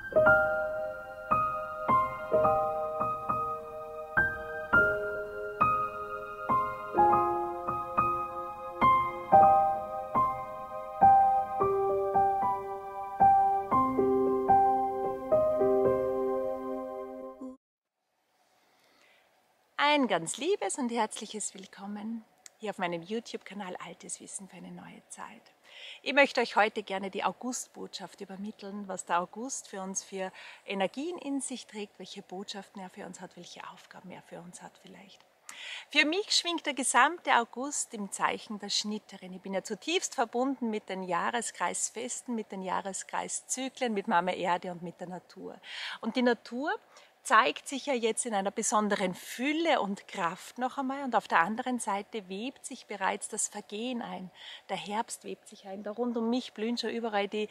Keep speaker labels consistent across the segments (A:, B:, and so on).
A: Ein ganz liebes und herzliches Willkommen hier auf meinem YouTube-Kanal Altes Wissen für eine neue Zeit. Ich möchte euch heute gerne die Augustbotschaft übermitteln, was der August für uns für Energien in sich trägt, welche Botschaften er für uns hat, welche Aufgaben er für uns hat vielleicht. Für mich schwingt der gesamte August im Zeichen der Schnitterin. Ich bin ja zutiefst verbunden mit den Jahreskreisfesten, mit den Jahreskreiszyklen, mit Mama Erde und mit der Natur. Und die Natur zeigt sich ja jetzt in einer besonderen Fülle und Kraft noch einmal, und auf der anderen Seite webt sich bereits das Vergehen ein. Der Herbst webt sich ein, da rund um mich blühen schon überall die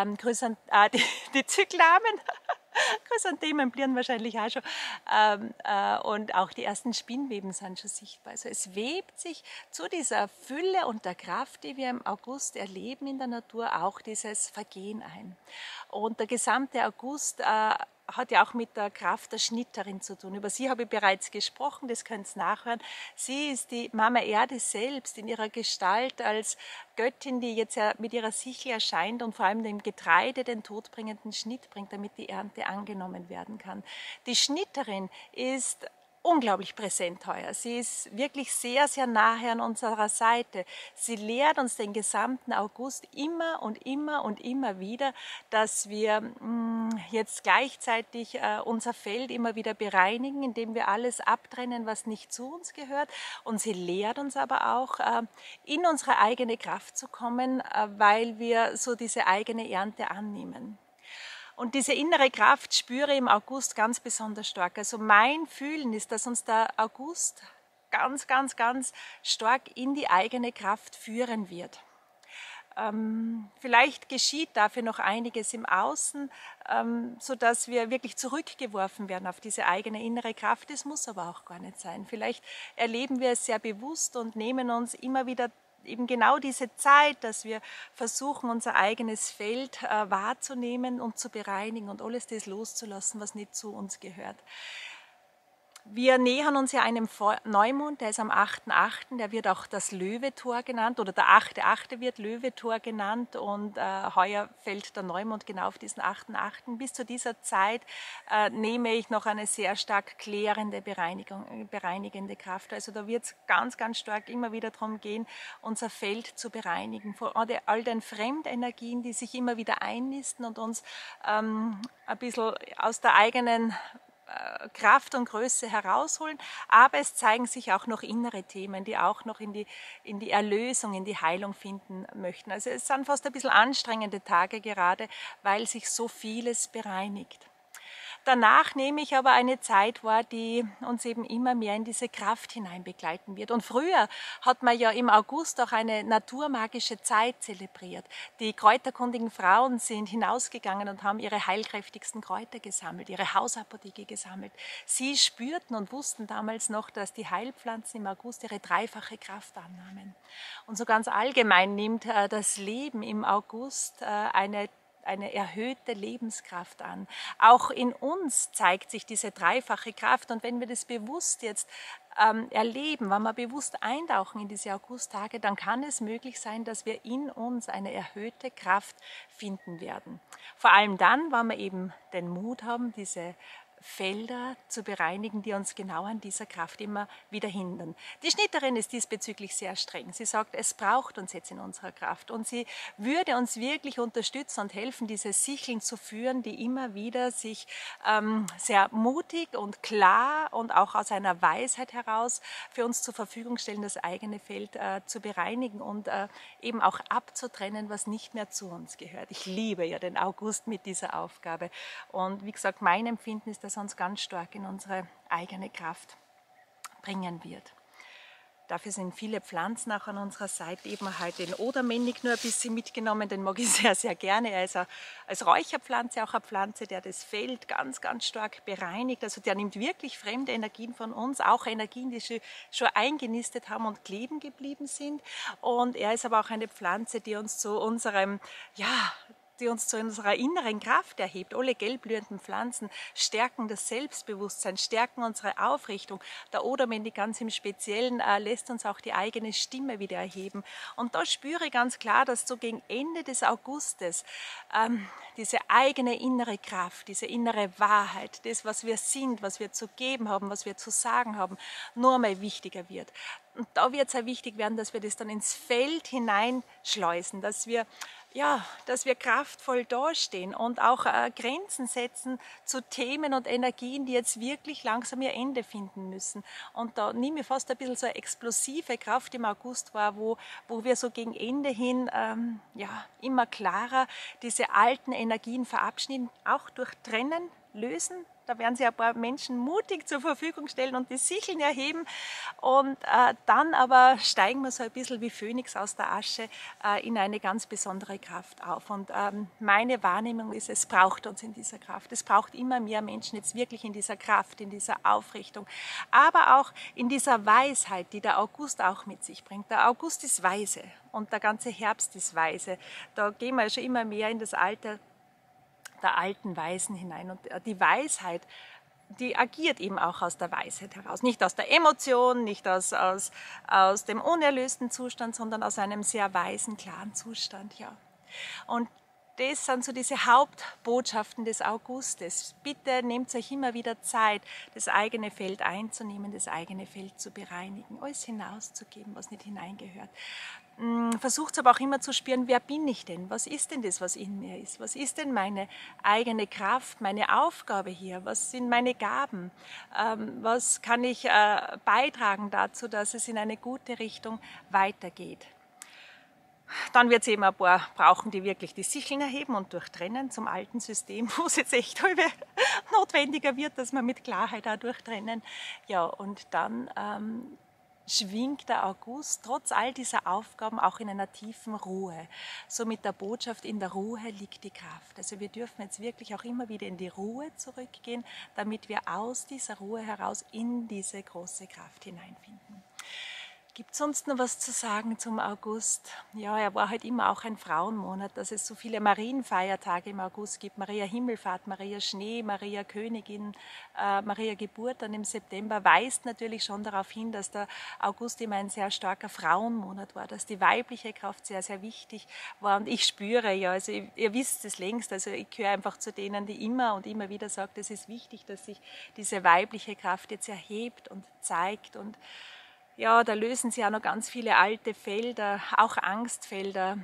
A: Zyklamen. Chrysanthemen blühen wahrscheinlich auch schon, und auch die ersten Spinnweben sind schon sichtbar. Also es webt sich zu dieser Fülle und der Kraft, die wir im August erleben in der Natur, auch dieses Vergehen ein. Und der gesamte August hat ja auch mit der Kraft der Schnitterin zu tun. Über sie habe ich bereits gesprochen, das könnt ihr nachhören. Sie ist die Mama Erde selbst in ihrer Gestalt als Göttin, die jetzt ja mit ihrer Sichel erscheint und vor allem dem Getreide den todbringenden Schnitt bringt, damit die Ernte angenommen werden kann. Die Schnitterin ist unglaublich präsent heuer. Sie ist wirklich sehr, sehr nahe an unserer Seite. Sie lehrt uns den gesamten August immer und immer und immer wieder, dass wir jetzt gleichzeitig unser Feld immer wieder bereinigen, indem wir alles abtrennen, was nicht zu uns gehört. Und sie lehrt uns aber auch, in unsere eigene Kraft zu kommen, weil wir so diese eigene Ernte annehmen. Und diese innere Kraft spüre ich im August ganz besonders stark. Also mein Fühlen ist, dass uns der August ganz, ganz, ganz stark in die eigene Kraft führen wird. Vielleicht geschieht dafür noch einiges im Außen, sodass wir wirklich zurückgeworfen werden auf diese eigene innere Kraft. Das muss aber auch gar nicht sein. Vielleicht erleben wir es sehr bewusst und nehmen uns immer wieder eben genau diese Zeit, dass wir versuchen, unser eigenes Feld wahrzunehmen und zu bereinigen und alles das loszulassen, was nicht zu uns gehört. Wir nähern uns ja einem Neumond, der ist am 8.8., der wird auch das Löwetor genannt, oder der 8.8. wird Löwetor genannt, und heuer fällt der Neumond genau auf diesen 8.8. Bis zu dieser Zeit nehme ich noch eine sehr stark klärende, bereinigende Kraft. Also da wird es ganz, ganz stark immer wieder darum gehen, unser Feld zu bereinigen, von all den Fremdenergien, die sich immer wieder einnisten und uns ein bisschen aus der eigenen Kraft und Größe herausholen, aber es zeigen sich auch noch innere Themen, die auch noch in die Erlösung, in die Heilung finden möchten. Also es sind fast ein bisschen anstrengende Tage gerade, weil sich so vieles bereinigt. Danach nehme ich aber eine Zeit wahr, die uns eben immer mehr in diese Kraft hinein begleiten wird. Und früher hat man ja im August auch eine naturmagische Zeit zelebriert. Die kräuterkundigen Frauen sind hinausgegangen und haben ihre heilkräftigsten Kräuter gesammelt, ihre Hausapotheke gesammelt. Sie spürten und wussten damals noch, dass die Heilpflanzen im August ihre dreifache Kraft annahmen. Und so ganz allgemein nimmt das Leben im August eine erhöhte Lebenskraft an. Auch in uns zeigt sich diese dreifache Kraft, und wenn wir das bewusst jetzt erleben, wenn wir bewusst eintauchen in diese Augusttage, dann kann es möglich sein, dass wir in uns eine erhöhte Kraft finden werden. Vor allem dann, wenn wir eben den Mut haben, diese Felder zu bereinigen, die uns genau an dieser Kraft immer wieder hindern. Die Schnitterin ist diesbezüglich sehr streng. Sie sagt, es braucht uns jetzt in unserer Kraft, und sie würde uns wirklich unterstützen und helfen, diese Sicheln zu führen, die immer wieder sich sehr mutig und klar und auch aus einer Weisheit heraus für uns zur Verfügung stellen, das eigene Feld zu bereinigen und eben auch abzutrennen, was nicht mehr zu uns gehört. Ich liebe ja den August mit dieser Aufgabe, und wie gesagt, mein Empfinden ist, dass uns ganz stark in unsere eigene Kraft bringen wird. Dafür sind viele Pflanzen auch an unserer Seite, eben halt den Odermännich nur ein bisschen mitgenommen, den mag ich sehr, sehr gerne. Er ist als Räucherpflanze auch eine Pflanze, der das Feld ganz, ganz stark bereinigt. Also der nimmt wirklich fremde Energien von uns, auch Energien, die schon eingenistet haben und kleben geblieben sind. Und er ist aber auch eine Pflanze, die uns zu unserem, ja, die uns zu unserer inneren Kraft erhebt. Alle gelbblühenden Pflanzen stärken das Selbstbewusstsein, stärken unsere Aufrichtung. Der Odermendi ganz im Speziellen lässt uns auch die eigene Stimme wieder erheben. Und da spüre ich ganz klar, dass so gegen Ende des Augustes diese eigene innere Kraft, diese innere Wahrheit, das, was wir sind, was wir zu geben haben, was wir zu sagen haben, nur mal wichtiger wird. Und da wird es auch wichtig werden, dass wir das dann ins Feld hineinschleusen, dass wir kraftvoll dastehen und auch Grenzen setzen zu Themen und Energien, die jetzt wirklich langsam ihr Ende finden müssen. Und da nehme ich fast ein bisschen so eine explosive Kraft im August wahr, wo wir so gegen Ende hin immer klarer diese alten Energien verabschieden, auch durch Trennen, Lösen. Da werden sich ein paar Menschen mutig zur Verfügung stellen und die Sicheln erheben. Und dann aber steigen wir so ein bisschen wie Phönix aus der Asche in eine ganz besondere Kraft auf. Und meine Wahrnehmung ist, es braucht uns in dieser Kraft. Es braucht immer mehr Menschen jetzt wirklich in dieser Kraft, in dieser Aufrichtung. Aber auch in dieser Weisheit, die der August auch mit sich bringt. Der August ist weise und der ganze Herbst ist weise. Da gehen wir schon immer mehr in das Alter der alten Weisen hinein. Und die Weisheit, die agiert eben auch aus der Weisheit heraus. Nicht aus der Emotion, nicht aus dem unerlösten Zustand, sondern aus einem sehr weisen, klaren Zustand. Ja. Und das sind so diese Hauptbotschaften des Augustes. Bitte nehmt euch immer wieder Zeit, das eigene Feld einzunehmen, das eigene Feld zu bereinigen, alles hinauszugeben, was nicht hineingehört. Versucht aber auch immer zu spüren, wer bin ich denn? Was ist denn das, was in mir ist? Was ist denn meine eigene Kraft, meine Aufgabe hier? Was sind meine Gaben? Was kann ich beitragen dazu, dass es in eine gute Richtung weitergeht? Dann wird es eben ein paar brauchen, die wirklich die Sicheln erheben und durchtrennen zum alten System, wo es jetzt echt notwendiger wird, dass wir mit Klarheit auch durchtrennen. Ja, und dann schwingt der August trotz all dieser Aufgaben auch in einer tiefen Ruhe. So mit der Botschaft, in der Ruhe liegt die Kraft. Also wir dürfen jetzt wirklich auch immer wieder in die Ruhe zurückgehen, damit wir aus dieser Ruhe heraus in diese große Kraft hineinfinden. Gibt es sonst noch was zu sagen zum August? Ja, er war halt immer auch ein Frauenmonat, dass es so viele Marienfeiertage im August gibt. Maria Himmelfahrt, Maria Schnee, Maria Königin, Maria Geburt dann im September weist natürlich schon darauf hin, dass der August immer ein sehr starker Frauenmonat war, dass die weibliche Kraft sehr, sehr wichtig war. Und ich spüre ja, also ihr wisst es längst, also ich gehöre einfach zu denen, die immer und immer wieder sagen, es ist wichtig, dass sich diese weibliche Kraft jetzt erhebt und zeigt. Und ja, da lösen sich auch noch ganz viele alte Felder, auch Angstfelder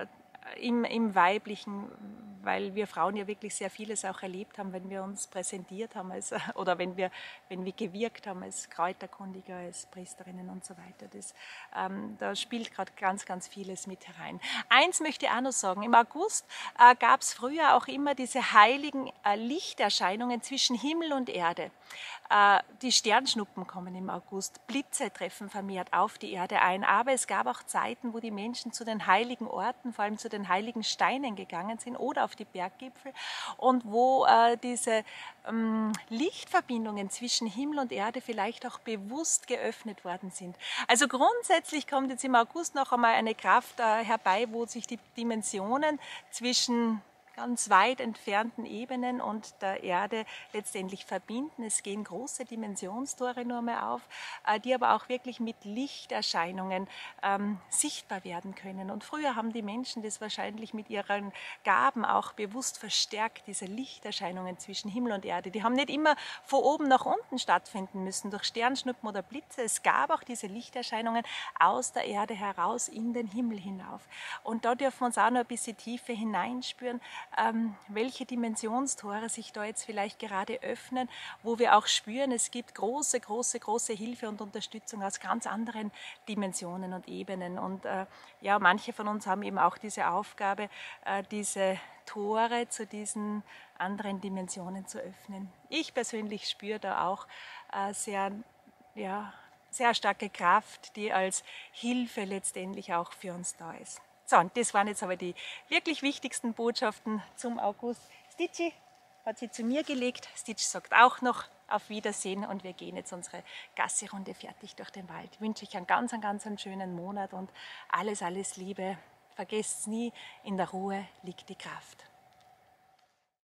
A: im Weiblichen, weil wir Frauen ja wirklich sehr vieles auch erlebt haben, wenn wir uns präsentiert haben oder wenn wir gewirkt haben als Kräuterkundiger, als Priesterinnen und so weiter. Da spielt gerade ganz, ganz vieles mit herein. Eins möchte ich auch noch sagen, im August gab es früher auch immer diese heiligen Lichterscheinungen zwischen Himmel und Erde. Die Sternschnuppen kommen im August, Blitze treffen vermehrt auf die Erde ein, aber es gab auch Zeiten, wo die Menschen zu den heiligen Orten, vor allem zu den heiligen Steinen gegangen sind oder auf die Berggipfel und wo diese Lichtverbindungen zwischen Himmel und Erde vielleicht auch bewusst geöffnet worden sind. Also grundsätzlich kommt jetzt im August noch einmal eine Kraft herbei, wo sich die Dimensionen zwischen ganz weit entfernten Ebenen und der Erde letztendlich verbinden. Es gehen große Dimensionstore nur mehr auf, die aber auch wirklich mit Lichterscheinungen sichtbar werden können. Und früher haben die Menschen das wahrscheinlich mit ihren Gaben auch bewusst verstärkt, diese Lichterscheinungen zwischen Himmel und Erde. Die haben nicht immer von oben nach unten stattfinden müssen, durch Sternschnuppen oder Blitze. Es gab auch diese Lichterscheinungen aus der Erde heraus in den Himmel hinauf. Und da dürfen wir uns auch noch ein bisschen tiefer hineinspüren, welche Dimensionstore sich da jetzt vielleicht gerade öffnen, wo wir auch spüren, es gibt große, große, große Hilfe und Unterstützung aus ganz anderen Dimensionen und Ebenen. Und ja, manche von uns haben eben auch diese Aufgabe, diese Tore zu diesen anderen Dimensionen zu öffnen. Ich persönlich spüre da auch sehr starke Kraft, die als Hilfe letztendlich auch für uns da ist. So, und das waren jetzt aber die wirklich wichtigsten Botschaften zum August. Stitchi hat sie zu mir gelegt. Stitch sagt auch noch auf Wiedersehen und wir gehen jetzt unsere Gassi-Runde fertig durch den Wald. Ich wünsche euch einen ganz schönen Monat und alles, alles Liebe. vergesst nie, in der Ruhe liegt die Kraft.